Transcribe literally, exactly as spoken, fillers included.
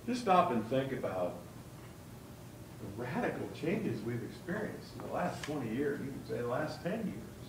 just stop and think about the radical changes we've experienced in the last twenty years, you could say the last ten years.